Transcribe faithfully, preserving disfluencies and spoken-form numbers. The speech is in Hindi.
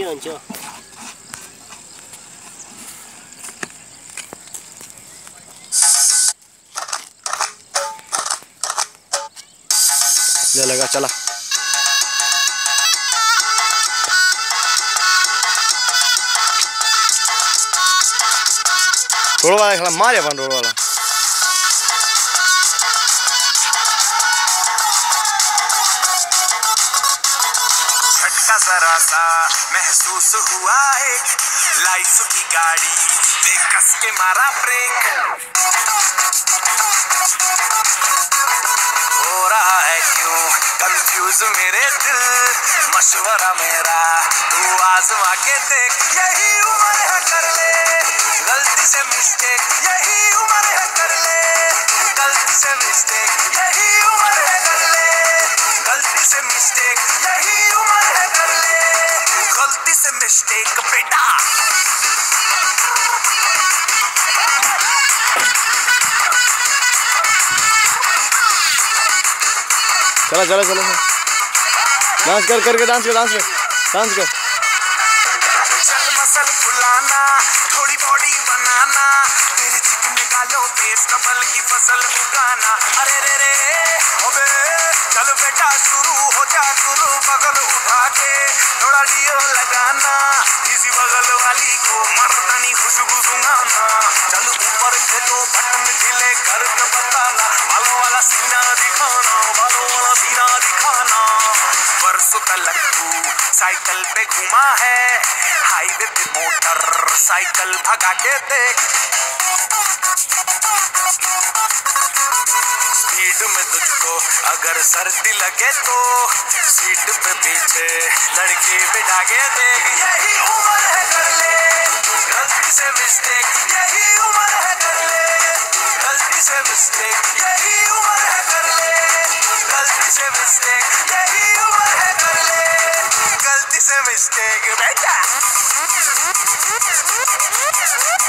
हुन्छ हुन्छ ले लगा चला रोड वाला खला मारे अपन रोड वाला झटका जरा सा महसूस हुआ एक लाइफ की गाड़ी ने कस के मारा ब्रेक हो रहा है क्यों कंफ्यूज मेरे दिल मशवरा मेरा तू आजमा के देख यही उम्र है कर ले गलती से मिस्टेक यही उम्र है कर ले गलती से मिस्टेक यही उम्र है कर ले गलती से मिस्टेक यही उम्र है कर ले गलती से मिस्टेक बेटा चला चला चला डांस कर करके डांस कर डांस कर डांस कर चल मसल फुलाना थोड़ी बॉडी बनाना तेरे चिकने गालों पे कमल की फसल उगाना अरे रे रे ओबे चल बेटा शुरू हो जा शुरू बगल उठा के थोड़ा डियो लगाना किसी बगल वाली को मर्दानी खुशबू सुंघाना चल ऊपर के दो बटन ढीले करके बताना बालों वाला सीना दिखाना बालों वाला सीना दिखाना परसों तलक तू साइकिल पे घुमा है हाईवे पे मोटर साइकिल भगा के देख स्पीड में तुझको अगर सर्दी लगे तो सीट पे पीछे लड़की बिठा के देख यही उम्र है कर ले गलती से मिस्टेक यही उम्र है कर ले गलती से मिस्टेक यही उम्र है कर ले गलती से मिस्टेक यही उम्र है कर ले गलती से मिस्टेक बेटा